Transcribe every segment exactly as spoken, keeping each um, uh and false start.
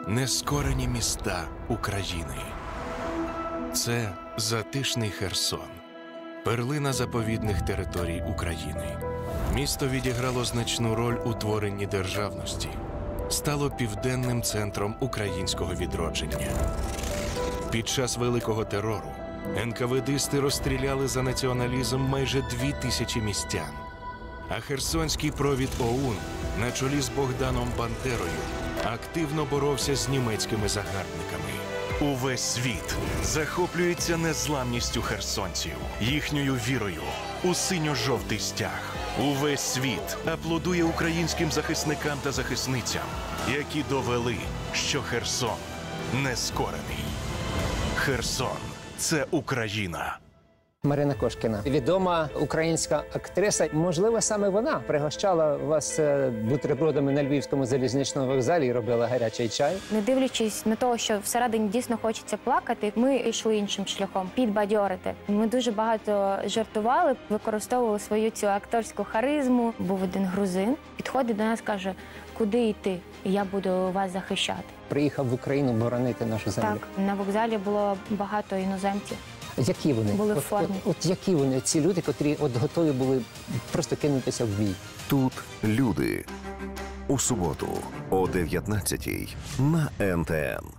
нескорені міста України. Це затишний Херсон, перлина заповідних територій України. Місто відіграло значну роль у творенні державності, стало південним центром українського відродження. Під час Великого терору ен ка ве дисти розстріляли за націоналізм майже дві тисячі містян. А Херсонський провід о у ен на чолі з Богданом Бандерою активно боровся з німецькими загарбниками. Увесь світ захоплюється незламністю херсонців, їхньою вірою у синьо-жовтий стяг. Увесь світ аплодує українським захисникам та захисницям, які довели, що Херсон нескорений. Херсон – це Україна. Марина Кошкіна, відома українська актриса. Можливо, саме вона пригощала вас бутербродами на Львівському залізничному вокзалі і робила гарячий чай? Не дивлячись на те, що всередині дійсно хочеться плакати, ми йшли іншим шляхом – підбадьорити. Ми дуже багато жартували, використовували свою цю акторську харизму. Був один грузин, підходить до нас, каже, куди йти, я буду вас захищати. Приїхав в Україну боронити нашу землю. Так, на вокзалі було багато іноземців. Які вони? Були в от, формі. От, от які вони, ці люди, котрі от готові були просто кинутися в бій? Тут люди. У суботу о дев'ятнадцятій на ен те ен.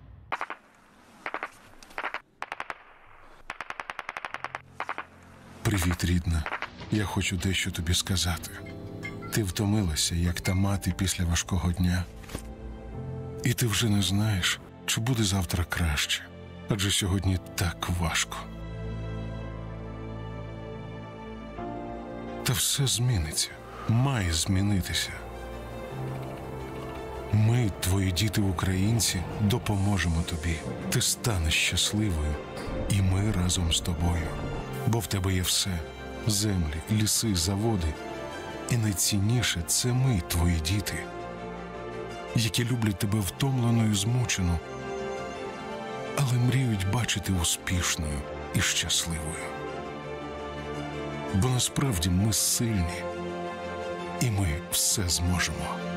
Привіт, рідна. Я хочу дещо тобі сказати. Ти втомилася, як та мати після важкого дня. І ти вже не знаєш, чи буде завтра краще. Адже сьогодні так важко. Та все зміниться. Має змінитися. Ми, твої діти-українці, допоможемо тобі. Ти станеш щасливою. І ми разом з тобою. Бо в тебе є все. Землі, ліси, заводи. І найцінніше – це ми, твої діти, які люблять тебе втомленою, змучену, але мріють бачити успішною і щасливою. Бо насправді ми сильні, і ми все зможемо.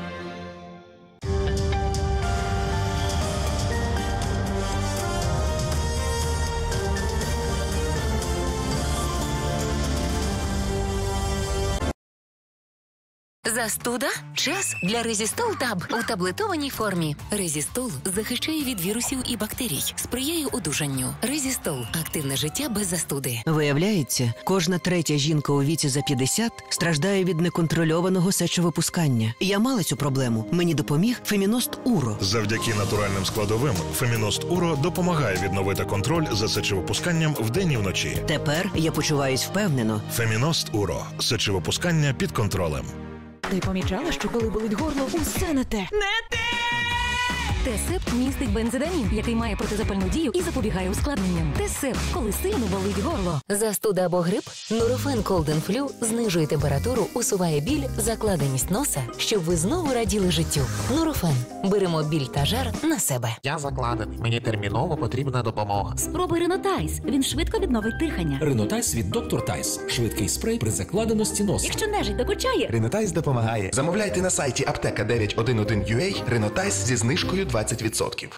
Застуда? Час для Резістол Таб у таблетованій формі. Резістол захищає від вірусів і бактерій, сприяє одужанню. Резістол – активне життя без застуди. Виявляється, кожна третя жінка у віці за п'ятдесят страждає від неконтрольованого сечовипускання. Я мала цю проблему. Мені допоміг Феміност Уро. Завдяки натуральним складовим Феміност Уро допомагає відновити контроль за сечовипусканням вдень і вночі. Тепер я почуваюсь впевнено. Феміност Уро. Сечовипускання під контролем. Ти помічала, що коли болить горло, усе не те? Не те! Тесеп містить бензодамін, який має протизапальну дію і запобігає ускладненням. Тесеп, коли сильно болить горло. Застуда або грип? Нурофен Cold and Flu знижує температуру, усуває біль, закладеність носа, щоб ви знову раділи життю. Нурофен. Беремо біль та жар на себе. Я закладений. Мені терміново потрібна допомога. Спробуй Ринотайс. Він швидко відновить дихання. Ринотайс від доктор Тайс. Швидкий спрей при закладеності носа. Якщо нежить докучає, Ринотайс допомагає. Замовляйте на сайті аптека дев'ять один один ю ей Ринотайс зі знижкою двадцять відсотків.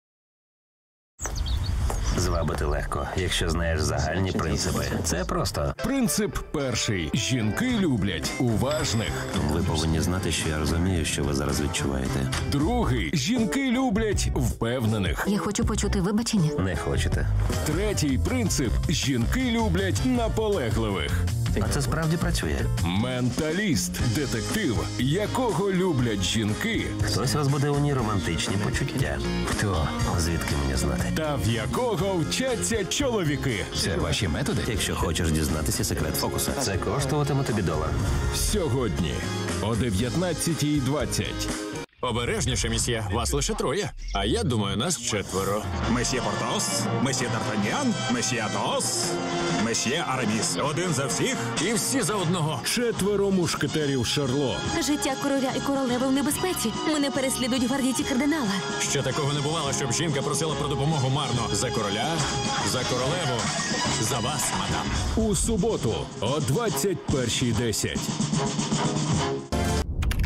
Звабити легко, якщо знаєш загальні принципи. Це просто. Принцип перший. Жінки люблять уважних. Ви повинні знати, що я розумію, що ви зараз відчуваєте. Другий. Жінки люблять впевнених. Я хочу почути вибачення. Не хочете. Третій принцип. Жінки люблять наполегливих. А це справді працює. Менталіст. Детектив, якого люблять жінки. Хтось розбуде у ній романтичні почуття. Хто? Звідки мені знати? Та в якого вчаться чоловіки. Це ваші методи? Якщо хочеш дізнатися секрет фокуса, це коштуватиме тобі долар. Сьогодні о дев'ятнадцятій двадцять. Обережніше, місьє, вас лише троє. А я думаю, нас четверо. Месьє Портос, месьє Д'Артаньян, месьє Атос, месьє Араміс. Один за всіх і всі за одного. Четверо мушкетерів Шарло. Життя короля і королеви в небезпеці. Мене переслідують гвардійці кардинала. Ще такого не бувало, щоб жінка просила про допомогу марно. За короля, за королеву, за вас, мадам. У суботу о двадцять першій десять.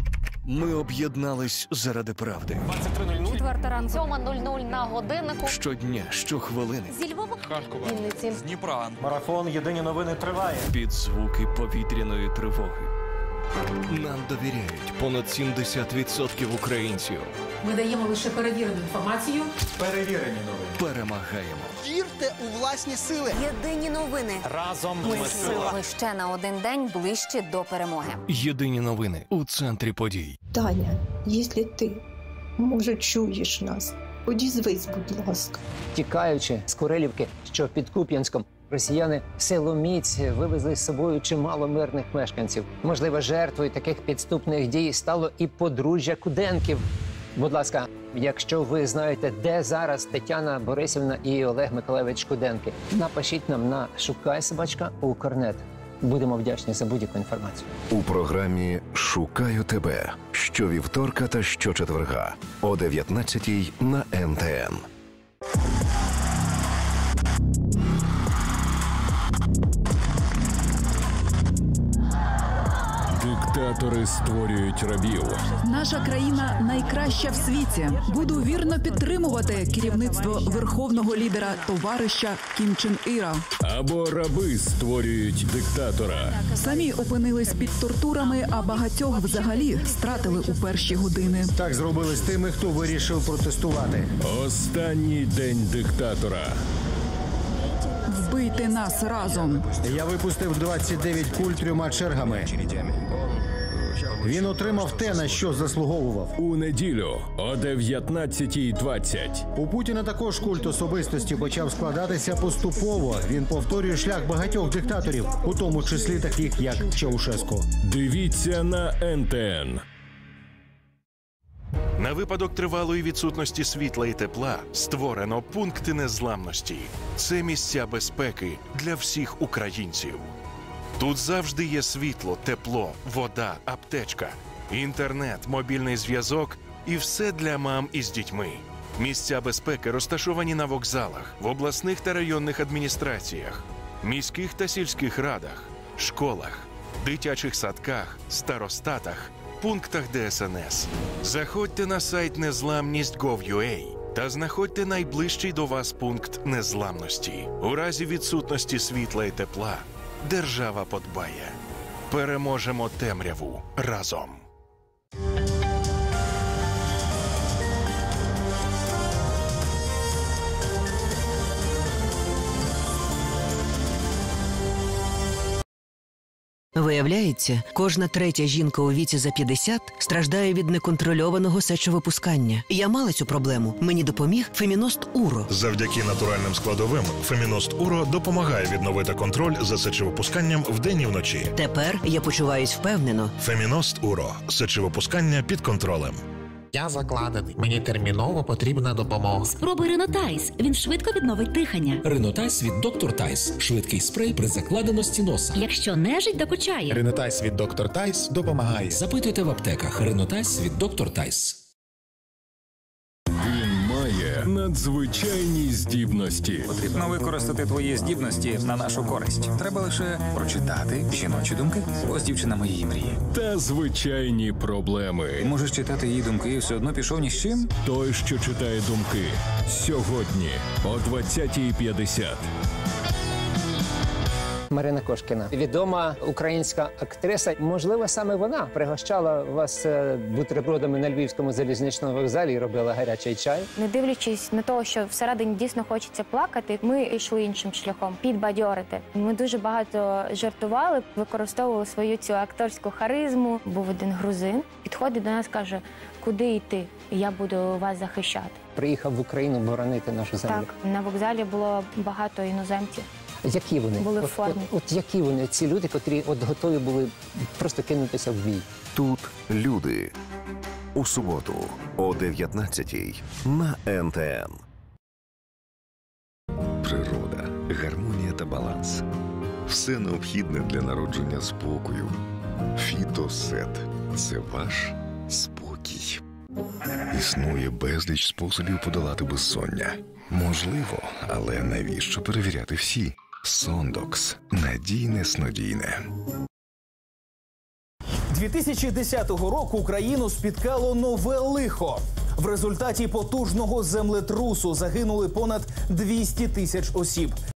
Ми об'єднались заради правди. Четверта ранку. Сьома нуль нуль на годиннику. Щодня, щохвилини. Зі Львова. Харкова. Вінниці. З Дніпра. Марафон «Єдині новини» триває. Під звуки повітряної тривоги. Нам довіряють понад сімдесят відсотків українців. Ми даємо лише перевірену інформацію. Перевірені новини. Перемагаємо. Вірте у власні сили. Єдині новини. Разом ми сила. Ми ще на один день ближче до перемоги. Єдині новини у центрі подій. Таня, якщо ти, може, чуєш нас, одізвись, будь ласка. Тікаючи з Курилівки, що під Куп'янськом, росіяни силоміць вивезли з собою чимало мирних мешканців. Можливо, жертвою таких підступних дій стало і подружжя Куденків. Будь ласка, якщо ви знаєте, де зараз Тетяна Борисівна і Олег Миколайович Куденки, напишіть нам на шукай собачка укрнет. Будемо вдячні за будь-яку інформацію. У програмі «Шукаю тебе» щовівторка та щочетверга о дев'ятнадцятій на ен те ен. Диктатори створюють рабів. Наша країна найкраща в світі. Буду вірно підтримувати керівництво верховного лідера товариша Кім Чен Іра. Або раби створюють диктатора. Самі опинились під тортурами, а багатьох взагалі стратили у перші години. Так зробили з тими, хто вирішив протестувати. Останній день диктатора. Вбийте нас разом. Я випустив двадцять дев'ять куль трьома чергами. Він отримав те, на що заслуговував. У неділю о дев'ятнадцятій двадцять. У Путіна також культ особистості почав складатися поступово. Він повторює шлях багатьох диктаторів, у тому числі таких, як Чаушеску. Дивіться на ен те ен. На випадок тривалої відсутності світла і тепла створено пункти незламності. Це місця безпеки для всіх українців. Тут завжди є світло, тепло, вода, аптечка, інтернет, мобільний зв'язок і все для мам із дітьми. Місця безпеки розташовані на вокзалах, в обласних та районних адміністраціях, міських та сільських радах, школах, дитячих садках, старостатах, пунктах де ес ен ес. Заходьте на сайт незламність крапка гов крапка ю а та знаходьте найближчий до вас пункт незламності. У разі відсутності світла і тепла держава подбає. Переможемо темряву разом. Виявляється, кожна третя жінка у віці за п'ятдесят страждає від неконтрольованого сечовипускання. Я мала цю проблему. Мені допоміг Феміност Уро. Завдяки натуральним складовим Феміност Уро допомагає відновити контроль за сечовипусканням вдень і вночі. Тепер я почуваюсь впевнено. Феміност Уро. Сечовипускання під контролем. Я закладений. Мені терміново потрібна допомога. Спробуй Ренотайс. Він швидко відновить дихання. Ренотайс від доктор Тайс. Швидкий спрей при закладеності носа. Якщо нежить докучає. Ренотайс від доктор Тайс допомагає. Запитуйте в аптеках. Ренотайс від доктор Тайс. Він має надзвичайні здібності. Потрібно використати твої здібності на нашу користь. Треба лише прочитати жіночі думки. Ось дівчина моєї мрії. Та звичайні проблеми. Можеш читати її думки і все одно пішов ні з чим? Той, що читає думки. Сьогодні о двадцятій п'ятдесят. Марина Кошкіна, відома українська актриса. Можливо, саме вона пригощала вас бутербродами на Львівському залізничному вокзалі і робила гарячий чай. Не дивлячись на те, що всередині дійсно хочеться плакати, ми йшли іншим шляхом – підбадьорити. Ми дуже багато жартували, використовували свою цю акторську харизму. Був один грузин, підходить до нас, каже, куди йти, я буду вас захищати. Приїхав в Україну боронити нашу землю. Так, на вокзалі було багато іноземців. Які вони? Були в от, формі. От, от які вони, ці люди, котрі от готові були просто кинутися в бій? Тут люди. У суботу о дев'ятнадцятій на ен те ен. Природа, гармонія та баланс. Все необхідне для народження спокою. Фітосет – це ваш спокій. Існує безліч способів подолати безсоння. Можливо, але навіщо перевіряти всі? Сондокс – надійне снодійне. дві тисячі десятого року Україну спіткало нове лихо. В результаті потужного землетрусу загинули понад двісті тисяч осіб.